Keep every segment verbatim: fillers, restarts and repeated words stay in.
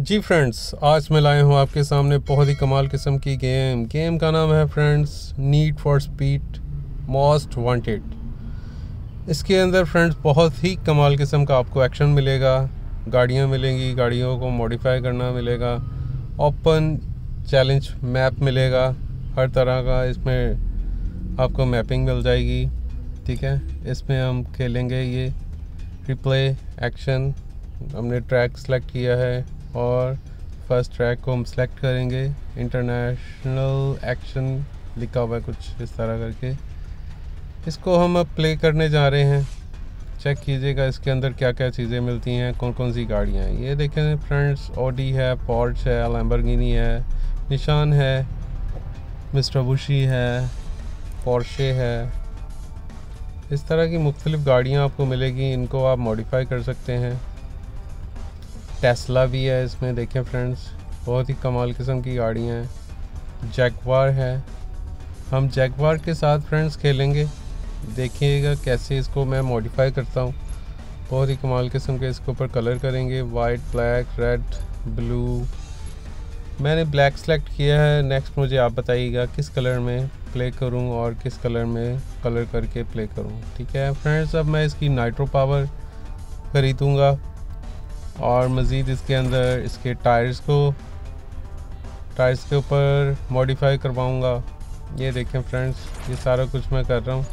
जी friends, आज मैं लाया हूँ आपके सामने बहुत ही कमाल किस्म की गेम गेम का नाम है friends need for speed most wanted. इसके अंदर फ्रेंड्स बहुत ही कमाल किस्म का आपको एक्शन मिलेगा, गाड़ियाँ मिलेंगी, गाड़ियों को मॉडिफाई करना मिलेगा, ओपन चैलेंज मैप मिलेगा, हर तरह का इसमें आपको मैपिंग मिल जाएगी। ठीक है, इसमें हम खेलेंगे ये रिप्ले एक्शन। हमने ट्रैक सेलेक्ट किया है और फर्स्ट ट्रैक को हम सेलेक्ट करेंगे। इंटरनेशनल एक्शन लिखा हुआ है कुछ इस तरह करके। इसको हम अब प्ले करने जा रहे हैं। चेक कीजिएगा इसके अंदर क्या क्या चीज़ें मिलती हैं, कौन कौन सी गाड़ियाँ हैं। ये देखें फ्रेंड्स, ऑडी है, पोर्श है, लैम्बोर्गिनी है, निशान है, मित्सुबिशी है, पोर्शे है। इस तरह की मुख्तलिफ़ गाड़ियाँ आपको मिलेगी, इनको आप मॉडिफाई कर सकते हैं। टेस्ला भी है इसमें, देखें फ्रेंड्स, बहुत ही कमाल किस्म की गाड़ियाँ हैं। जैगवार है, हम जैगवार के साथ फ्रेंड्स खेलेंगे। देखिएगा कैसे इसको मैं मॉडिफाई करता हूँ। बहुत ही कमाल किस्म के इसके ऊपर कलर करेंगे, वाइट, ब्लैक, रेड, ब्लू। मैंने ब्लैक सेलेक्ट किया है। नेक्स्ट मुझे आप बताइएगा किस कलर में प्ले करूँ और किस कलर में कलर करके प्ले करूँ। ठीक है फ्रेंड्स, अब मैं इसकी नाइट्रो पावर ख़रीदूँगा और मज़ीद इसके अंदर इसके टायर्स को टायर्स के ऊपर मॉडिफाई करवाऊँगा। ये देखें फ्रेंड्स, ये सारा कुछ मैं कर रहा हूँ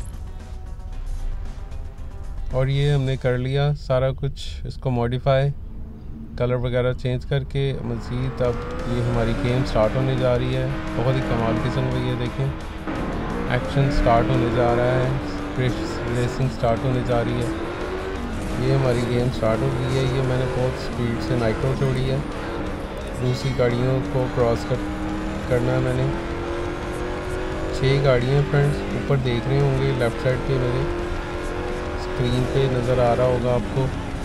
और ये हमने कर लिया सारा कुछ। इसको मॉडिफाई कलर वगैरह चेंज करके मज़ीद अब ये हमारी गेम स्टार्ट होने जा रही है। बहुत ही कमाल किस्म का ये देखें एक्शन स्टार्ट होने जा रहा है, रेसिंग स्टार्ट होने जा रही है। ये हमारी गेम स्टार्ट हो गई है। ये मैंने बहुत स्पीड से नाइट्रो छोड़ी है। दूसरी गाड़ियों को क्रॉस कर करना है मैंने। छः गाड़ियाँ फ्रेंड्स ऊपर देख रहे होंगे, लेफ़्ट साइड पे मेरे स्क्रीन पे नज़र आ रहा होगा आपको।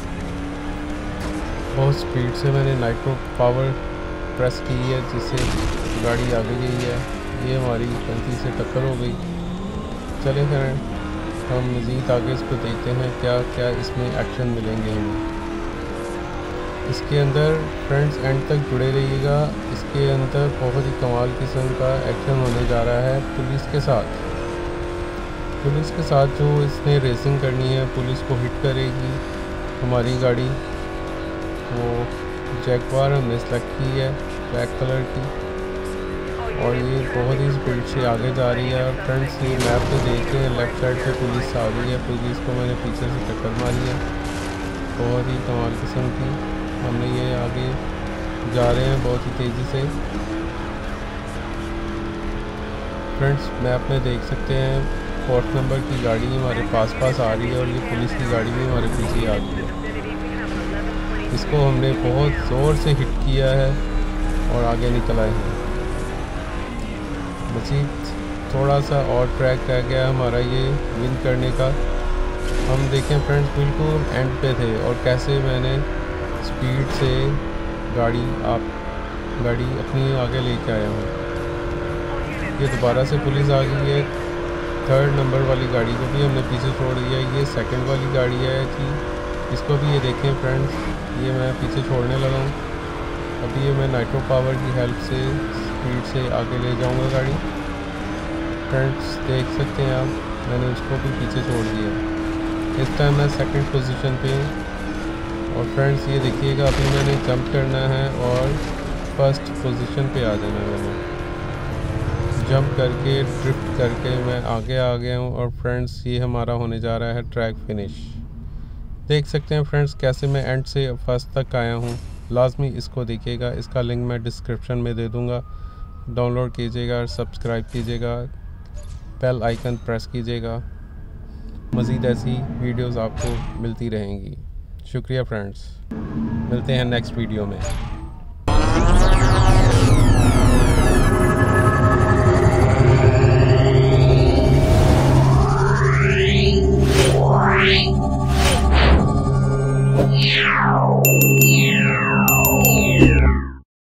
बहुत स्पीड से मैंने नाइट्रो पावर प्रेस की है जिससे गाड़ी आगे गई है। ये हमारी गलती से टक्कर हो गई। चले फ्रेंड, हम मज़ीद आगे इसको देखते हैं क्या क्या इसमें एक्शन मिलेंगे हमें। इसके अंदर फ्रेंड्स एंड तक जुड़े रहिएगा। इसके अंदर बहुत ही कमाल किस्म का एक्शन होने जा रहा है पुलिस के साथ। पुलिस के साथ जो इसने रेसिंग करनी है, पुलिस को हिट करेगी हमारी गाड़ी। वो जैगवार हमने सेलेक्ट की है ब्लैक कलर की और ये बहुत ही स्पीड से आगे जा रही है। फ्रेंड्स, ये मैप पे देख रहे हैं, लेफ़्ट साइड पे पुलिस आ रही है। पुलिस को मैंने पीछे से टक्कर मारी है, बहुत ही कमाल किस्म की। हमने ये आगे जा रहे हैं बहुत ही तेज़ी से। फ्रेंड्स, मैप में देख सकते हैं फोर्थ नंबर की गाड़ी हमारे पास पास आ रही है और ये पुलिस की गाड़ी भी हमारे पीछे आ रही है। इसको हमने बहुत ज़ोर से हिट किया है और आगे निकल आए हैं। मज़ीद थोड़ा सा और ट्रैक रह गया हमारा ये विन करने का। हम देखें फ्रेंड्स, बिल्कुल एंड पे थे और कैसे मैंने स्पीड से गाड़ी आप गाड़ी अपनी आगे लेके आया हूँ। ये दोबारा से पुलिस आ गई है। थर्ड नंबर वाली गाड़ी को भी हमने पीछे छोड़ दिया। ये सेकंड वाली गाड़ी है कि इसको भी ये देखें फ्रेंड्स, ये मैं पीछे छोड़ने लगा हूँ। अभी ये मैं नाइट्रो पावर की हेल्प से स्पीड से आगे ले जाऊंगा गाड़ी। फ्रेंड्स, देख सकते हैं आप, मैंने उसको भी पीछे छोड़ दिया। इस टाइम मैं सेकंड पोजीशन पे हूँ और फ्रेंड्स ये देखिएगा, अभी मैंने जंप करना है और फर्स्ट पोजीशन पे आ जाना है। मैंने जंप करके ड्रिफ्ट करके मैं आगे आ गया हूँ और फ्रेंड्स ये हमारा होने जा रहा है ट्रैक फिनिश। देख सकते हैं फ्रेंड्स कैसे मैं एंड से फर्स्ट तक आया हूँ। लाजमी इसको देखिएगा, इसका लिंक मैं डिस्क्रिप्शन में दे दूँगा। डाउनलोड कीजिएगा और सब्सक्राइब कीजिएगा, बेल आइकन प्रेस कीजिएगा। मज़ीद ऐसी वीडियोस आपको मिलती रहेंगी। शुक्रिया फ्रेंड्स, मिलते हैं नेक्स्ट वीडियो में।